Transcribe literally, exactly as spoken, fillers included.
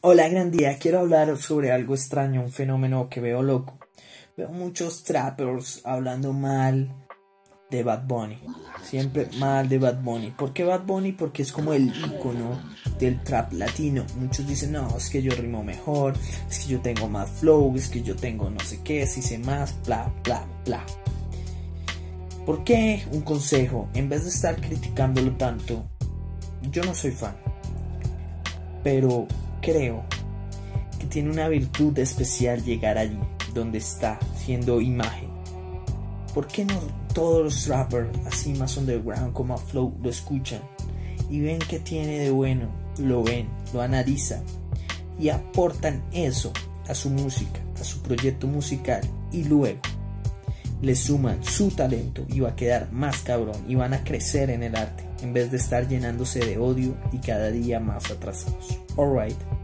Hola, gran día. Quiero hablar sobre algo extraño, un fenómeno que veo loco. Veo muchos trappers hablando mal de Bad Bunny. Siempre mal de Bad Bunny. ¿Por qué Bad Bunny? Porque es como el ícono del trap latino. Muchos dicen, no, es que yo rimo mejor, es que yo tengo más flow, es que yo tengo no sé qué, si sé más, bla, bla, bla. ¿Por qué? Un consejo, en vez de estar criticándolo tanto, yo no soy fan, pero creo que tiene una virtud especial llegar allí, donde está, siendo imagen. ¿Por qué no todos los rappers así más underground como a Flow lo escuchan y ven qué tiene de bueno? Lo ven, lo analizan y aportan eso a su música, a su proyecto musical, y luego le suman su talento y va a quedar más cabrón y van a crecer en el arte en vez de estar llenándose de odio y cada día más atrasados. Alright.